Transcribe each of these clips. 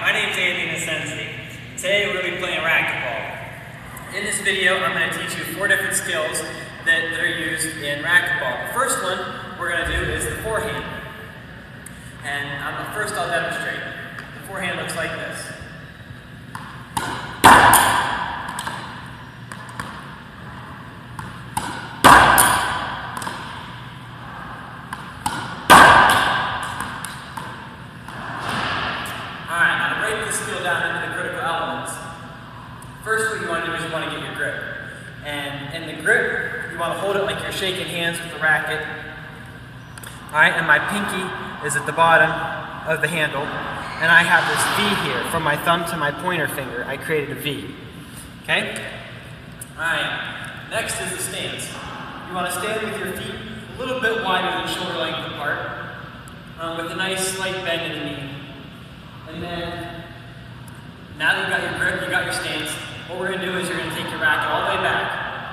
my name's Andy Nasensky. Today we're going to be playing racquetball. In this video, I'm going to teach you 4 different skills that are used in racquetball. The first one we're going to do is the forehand. And first I'll demonstrate. The forehand looks like this. Alright, now to break this skill down into the critical elements, first what you want to do is you want to get your grip. And in the grip, you want to hold it like you're shaking hands with the racket. Alright, and my pinky is at the bottom of the handle. And I have this V here, from my thumb to my pointer finger. I created a V. Okay? Alright, next is the stance. You want to stand with your feet a little bit wider than shoulder length apart, with a nice slight bend in the knee. And then, now that you've got your grip, you've got your stance, what we're going to do is you're going to take your racket all the way back.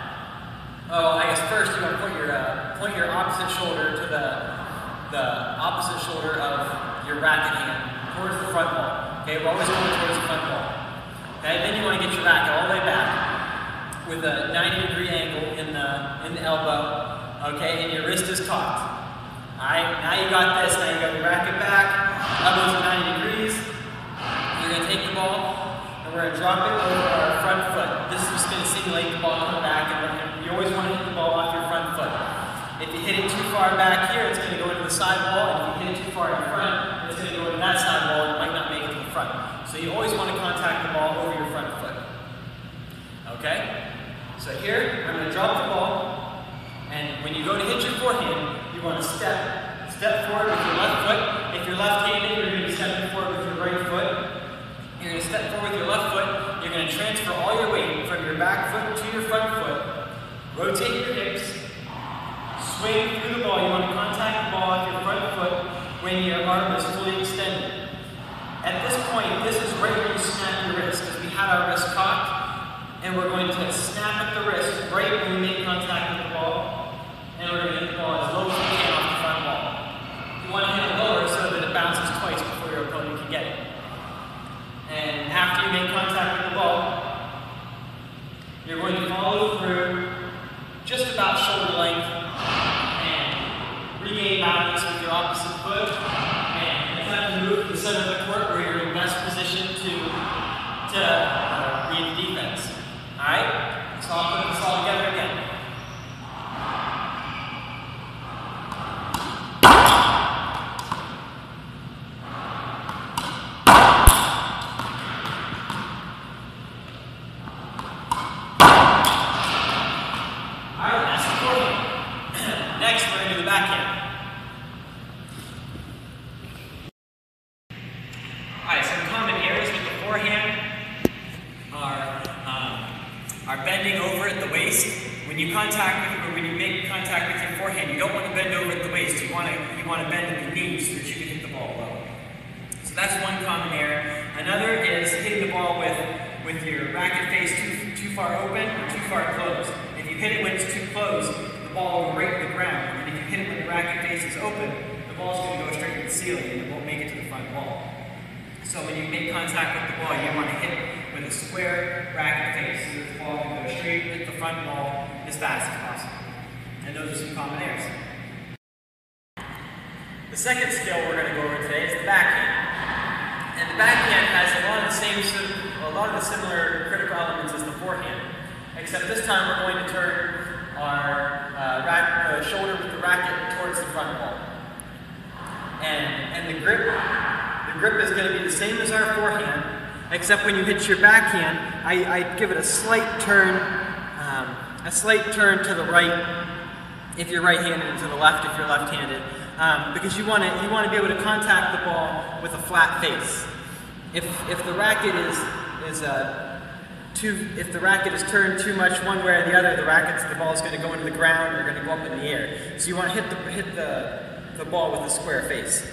Oh, I guess first you want to point your opposite shoulder to the opposite shoulder of your racket hand towards the front wall. Okay, we're always going towards the front wall. Okay, then you want to get your racket all the way back with a 90-degree angle in the elbow. Okay, and your wrist is cocked. Alright, now you got this. Now you got your racket back, elbows at 90 degrees. You're going to take the ball and we're going to drop it over our front foot. This is just going to simulate the ball coming back, and you always want to hit the ball off your front foot. If you hit it too far back here, it's going to go into the side wall, and if you hit it too far in front, it's going to go into that side wall and it might not make it to the front. So you always want to contact the ball over your front foot. Okay? So here, I'm going to drop the ball, and when you go to hit your forehand, you want to step forward with your left foot. If you're left-handed, you're going to be stepping forward with your right foot. You're going to step forward with your left foot. You're going to transfer all your weight from your back foot to your front foot. Rotate your hips. Swing through the ball. You want to contact the ball with your front foot when your arm is fully extended. At this point, this is right where you snap your wrist, because we had our wrist cocked, and we're going to snap at the wrist right when we make contact with the ball, and we're going to hit the ball as low as we can off the front wall. You want to hit it lower so that it bounces twice before your opponent can get it. And after you make contact with the ball, you're going to follow through just about shoulder length and regain balance with your opposite foot and attempt to move to the center of the court where you're in the best position to read the defense. Alright? So I'll put this all together again. Next, we're going to do the backhand. Alright, some common errors with the forehand are bending over at the waist. When you make contact with your forehand, you don't want to bend over at the waist. You want to bend at the knees so that you can hit the ball low. So that's one common error. Another is hitting the ball with your racket face too far open or too far closed. If you hit it when it's too closed, the ball will rake the ground, and if you hit it when the racket face is open, the ball's going to go straight to the ceiling and it won't make it to the front wall. So when you make contact with the ball, you want to hit it with a square racket face so that the ball can go straight at the front wall as fast as possible. And those are some common errors. The second skill we're going to go over today is the backhand. And the backhand has a lot of the similar critical elements as the forehand, except this time we're going to turn our shoulder with the racket towards the front wall. And the grip is going to be the same as our forehand, except when you hit your backhand, I give it a slight turn to the right if you're right-handed, and to the left if you're left-handed, because you want to be able to contact the ball with a flat face. If the racket if the racket is turned too much one way or the other, the ball is going to go into the ground or going to go up in the air. So you want to hit the ball with a square face.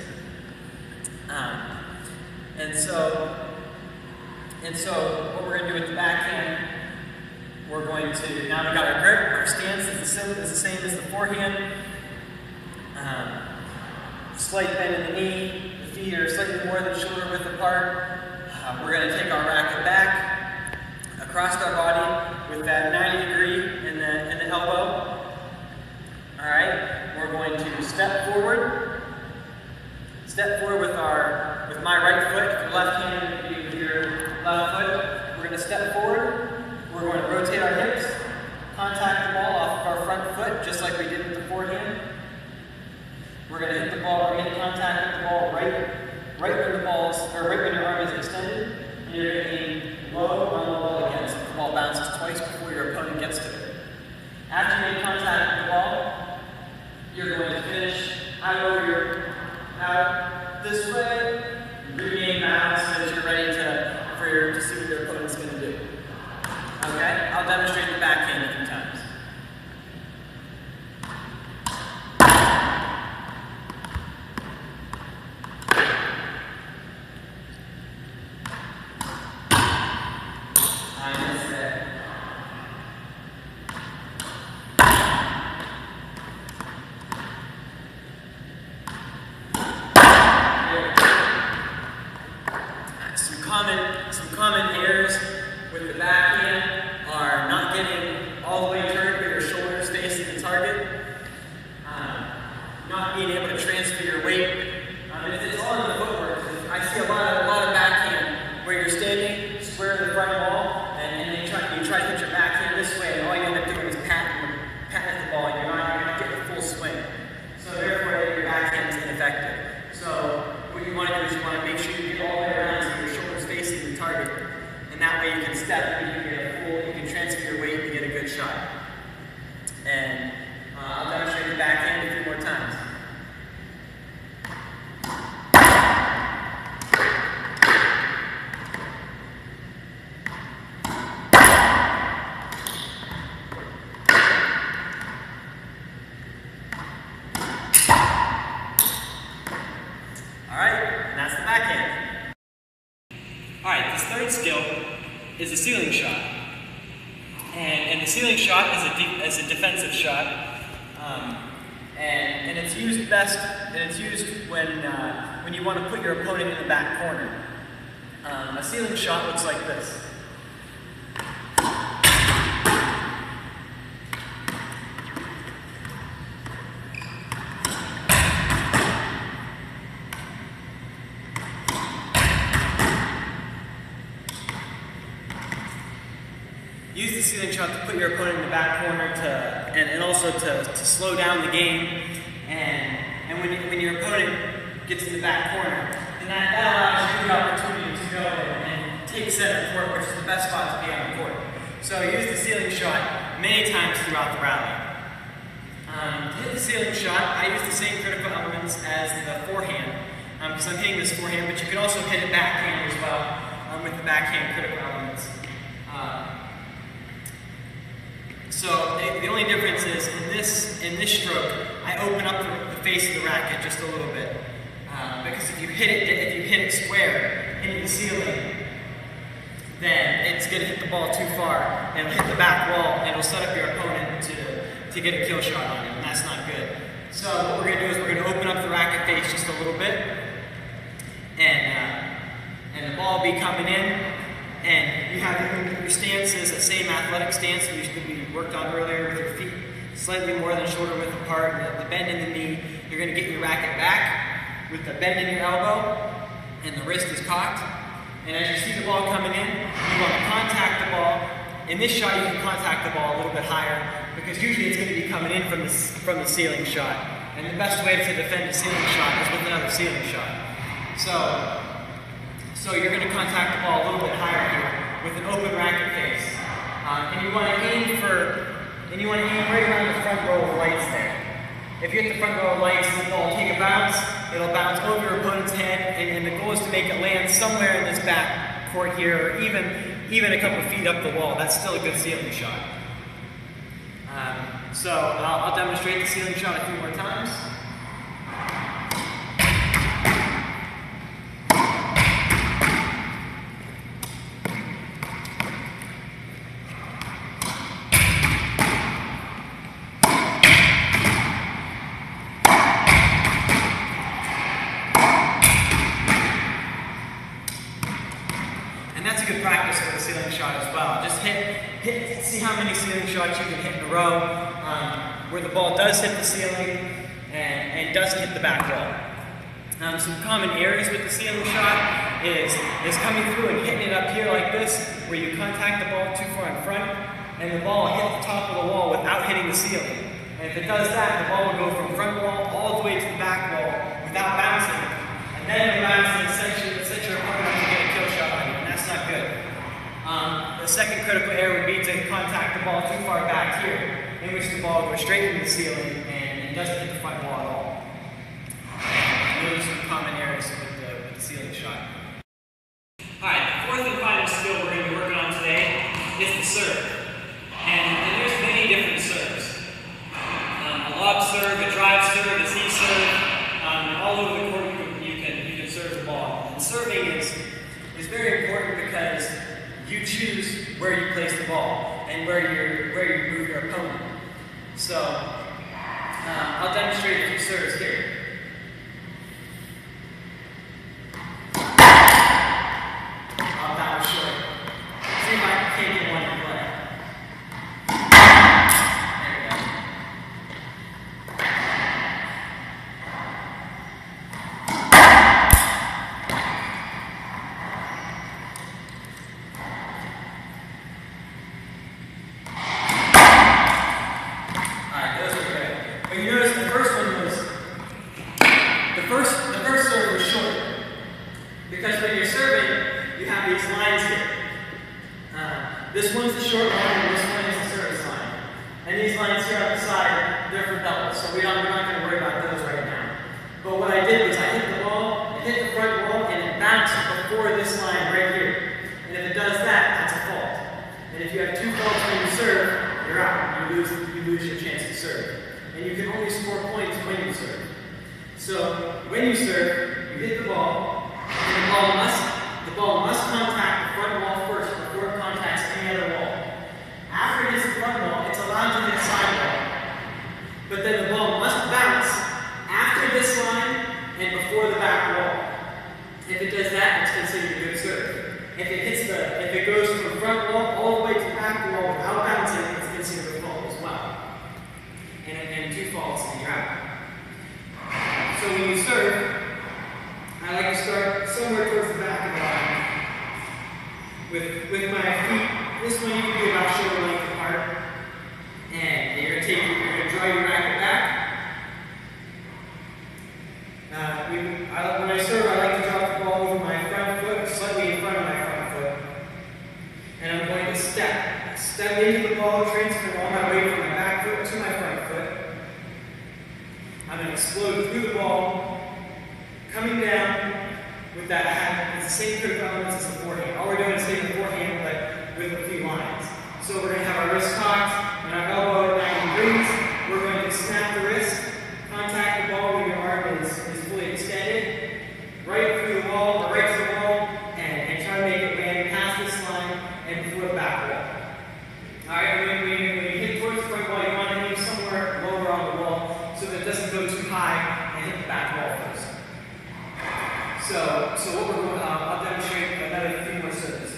And so what we're going to do with the backhand, we're going to, now we've got our grip, our stance is the same as the forehand. Slight bend in the knee, the feet are slightly more than shoulder width apart. We're going to take our racket back across our body with that 90-degree in the elbow. All right, we're going to step forward. Step forward with my right foot, your left hand with your left foot. We're going to step forward. We're going to rotate our hips, contact the ball off of our front foot, just like we did with the forehand. We're going to hit the ball, we're going to contact with the ball right when your arm is extended, and you're going to aim low on the ball again, so the ball bounces twice before your opponent gets to it. After you make contact with the ball, you're going to finish out this way, regain balance so that you're ready to see what your opponent's going to do. Okay? I'll demonstrate the backhand a few times. Some common errors with the backhand are not getting all the way turned with your shoulders facing the target, not being able to transfer your weight. It's all in the footwork. I see a lot of backhand where you're standing square to the front wall, and you try to hit your backhand this way, and all you end up doing is patting the ball, and you're not getting a full swing. So therefore, your backhand is ineffective. So what you want to do is you want to make sure you get all the way around so your shoulders facing the target, and that way you can step and you can transfer your weight and get a good shot. And I'll demonstrate the backhand a few more times. Alright, this third skill is a ceiling shot. And the ceiling shot is a defensive shot. And it's used best, when you want to put your opponent in the back corner. A ceiling shot looks like this. Use the ceiling shot to put your opponent in the back corner and also to slow down the game. And when your opponent gets in the back corner, then that allows you the opportunity to go and take center court, which is the best spot to be on the court. So use the ceiling shot many times throughout the rally. To hit the ceiling shot, I use the same critical elements as the forehand, because I'm hitting this forehand, but you can also hit it backhand as well with the backhand critical elements. So the only difference is in this stroke, I open up the face of the racket just a little bit, because if you hit it square into the ceiling, then it's going to hit the ball too far, and it'll hit the back wall, and it'll set up your opponent to get a kill shot on it, and that's not good. So what we're going to do is we're going to open up the racket face just a little bit, and the ball will be coming in. And you have your stance is the same athletic stance we worked on earlier with your feet slightly more than shoulder width apart, and the bend in the knee. You're going to get your racket back with the bend in your elbow, and the wrist is cocked. And as you see the ball coming in, you want to contact the ball. In this shot, you can contact the ball a little bit higher, because usually it's going to be coming in from the ceiling shot. And the best way to defend a ceiling shot is with another ceiling shot. So you're going to contact the ball a little bit higher here with an open racket face, and you want to aim right around the front row of lights there. If you hit the front row of lights and the ball take a bounce, it'll bounce over your opponent's head, and the goal is to make it land somewhere in this back court here, or even a couple feet up the wall. That's still a good ceiling shot. So I'll demonstrate the ceiling shot a few more times. And that's a good practice for the ceiling shot as well. Just see how many ceiling shots you can hit in a row, where the ball does hit the ceiling and doesn't hit the back wall. Some common areas with the ceiling shot is coming through and hitting it up here like this, where you contact the ball too far in front, and the ball hits the top of the wall without hitting the ceiling. And if it does that, the ball will go from front wall all the way to the back wall without bouncing. And then the bouncing set your opponent up to get a kill shot on you, and that's not good. The second critical area would be to contact the ball too far back here, in which the ball goes straight into the ceiling and doesn't hit the front wall at all. Those are some common areas with the ceiling shot. Alright, the fourth and final skill we're going to be working on today is the serve. And there's many different serves. A lob serve, a drive serve, a Z serve, all over the court you can serve the ball. And serving is very important because you choose where you place the ball and where you move your opponent. So I'll demonstrate a few serves here. That was short. See if I can take one and play. There we go. Alright, those are good. But you notice the first one was the first serve was short. Because when you're serving, you have these lines here. This one's the short line and this one is the service line. And these lines here on the side, they're for doubles, so we're not going to worry about those right now. But what I did was I hit the ball, it hit the front wall, and it bounced before this line right here. And if it does that, that's a fault. And if you have two faults when you serve, you're out. You lose your chance to serve. And you can only score points when you serve. So when you serve, you hit the ball, and the ball must contact the front wall first before it contacts any other wall. After it hits the front wall, it's allowed to hit the side wall. But then the ball must bounce after this line and before the back wall. If it does that, it's considered a good serve. If it goes from the front wall all the way to the back wall without bouncing, it's considered a fault as well. And two faults and you're out. So when you serve, I like to start somewhere towards the back of the line. With my feet, this one you can be about shoulder length apart. And you're going to draw your racket back. When I serve, I like to drop the ball over my front foot, slightly in front of my front foot. And I'm going to step into the ball, transfer all my weight from my back foot to my front foot. I'm going to explode through the ball, coming down with that hand. It's the same critical elements as the forehand. All we're doing is taking the forehand, but with a few lines. So we're going to have our wrist cocked and our elbow at 90 degrees. We're going to snap the wrist, contact the ball when your arm is fully extended, right through the wall, or right to the wall, and try to make it land past this line and before the back wall. Alright, when you hit towards the front wall, you want to aim somewhere lower on the wall so that it doesn't go too high and hit the back wall first. So what we're going to, I'll demonstrate another few more serves.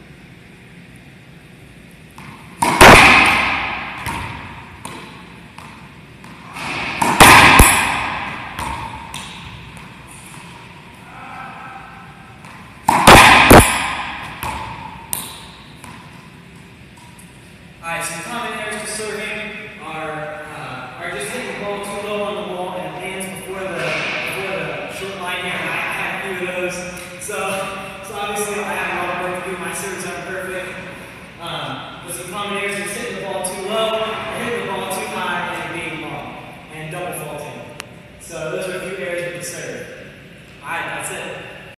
Alright, some common errors to serving are just hitting the ball too low on the wall and it lands before the short line here. I have a few of those. So obviously I have a lot of work to do. My serves aren't perfect. But some common errors are just hitting the ball too low